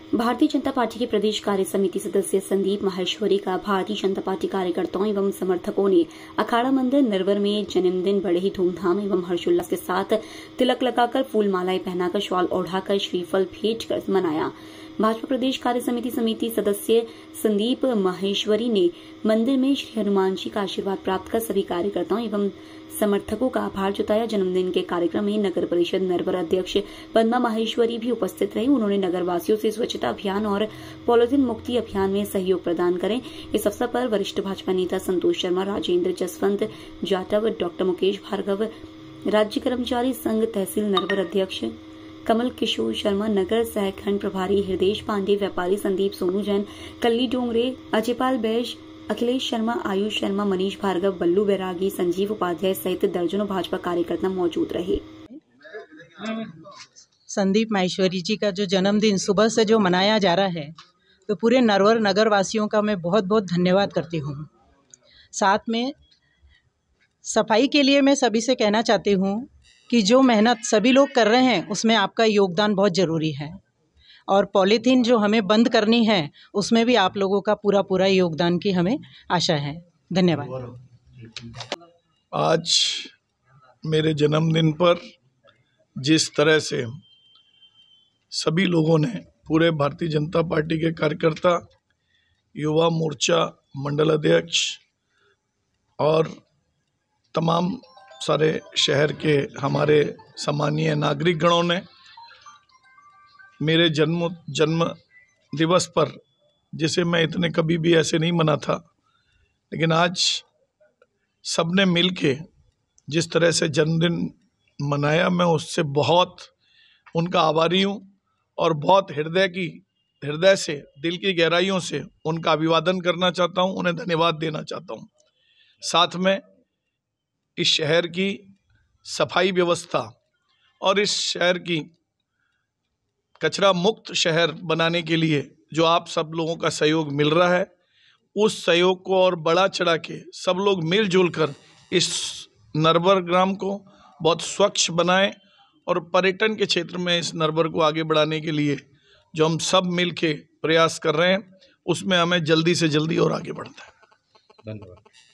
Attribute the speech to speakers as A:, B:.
A: Bharatiya Janata party के प्रदेश कार्य समिति सदस्य संदीप माहेश्वरी का भारतीय जनता पार्टी कार्यकर्ताओं एवं समर्थकों ने अखाड़ा मंदिर नरवर में जन्मदिन बड़े ही धूमधाम एवं हर्षोल्लास के साथ तिलक लगाकर फूल मालाएं पहनाकर शॉल ओढ़ाकर श्रीफल भेंट कर मनाया। भाजपा प्रदेश कार्य समिति सदस्य संदीप माहेश्वरी ने मंदिर में श्री हनुमान जी का आशीर्वाद प्राप्त कर सभी कार्यकर्ताओं एवं समर्थकों का आभार जताया। जन्मदिन के कार्यक्रम में नगर परिषद नरवर अध्यक्ष पद्मा माहेश्वरी भी उपस्थित रही। उन्होंने नगरवासियों से स्वच्छता अभियान और पॉलीथिन मुक्ति अभियान में सहयोग प्रदान करें। इस अवसर पर वरिष्ठ भाजपा नेता संतोष शर्मा, राजेंद्र जसवंत जाटव, डॉक्टर मुकेश भार्गव, राज्य कर्मचारी संघ तहसील नरवर अध्यक्ष कमल किशोर शर्मा, नगर सहखंड प्रभारी हृदय पांडे, व्यापारी संदीप सोनू जैन, कल्ली डोंगरे, अजयपाल बैश, अखिलेश शर्मा, आयुष शर्मा, मनीष भार्गव, बल्लू बैरागी, संजीव उपाध्याय सहित दर्जनों भाजपा कार्यकर्ता मौजूद रहे।
B: संदीप माहेश्वरी जी का जो जन्मदिन सुबह से जो मनाया जा रहा है, तो पूरे नरवर नगर वासियों का मैं बहुत बहुत धन्यवाद करती हूँ। साथ में सफाई के लिए मैं सभी से कहना चाहती हूँ कि जो मेहनत सभी लोग कर रहे हैं उसमें आपका योगदान बहुत ज़रूरी है, और पॉलीथीन जो हमें बंद करनी है उसमें भी आप लोगों का पूरा योगदान की हमें आशा है। धन्यवाद।
C: आज मेरे जन्मदिन पर जिस तरह से सभी लोगों ने, पूरे भारतीय जनता पार्टी के कार्यकर्ता, युवा मोर्चा मंडल अध्यक्ष और तमाम सारे शहर के हमारे सम्मानीय नागरिक गणों ने मेरे जन्म दिवस पर, जिसे मैं इतने कभी भी ऐसे नहीं मना था, लेकिन आज सबने मिल के जिस तरह से जन्मदिन मनाया, मैं उससे बहुत उनका आभारी हूँ और बहुत हृदय से, दिल की गहराइयों से उनका अभिवादन करना चाहता हूँ, उन्हें धन्यवाद देना चाहता हूँ। साथ में इस शहर की सफाई व्यवस्था और इस शहर की कचरा मुक्त शहर बनाने के लिए जो आप सब लोगों का सहयोग मिल रहा है, उस सहयोग को और बढ़ा चढ़ा के सब लोग मिलजुल कर इस नरवर ग्राम को बहुत स्वच्छ बनाएं और पर्यटन के क्षेत्र में इस नरवर को आगे बढ़ाने के लिए जो हम सब मिल के प्रयास कर रहे हैं, उसमें हमें जल्दी से जल्दी और आगे बढ़ना है।
D: धन्यवाद।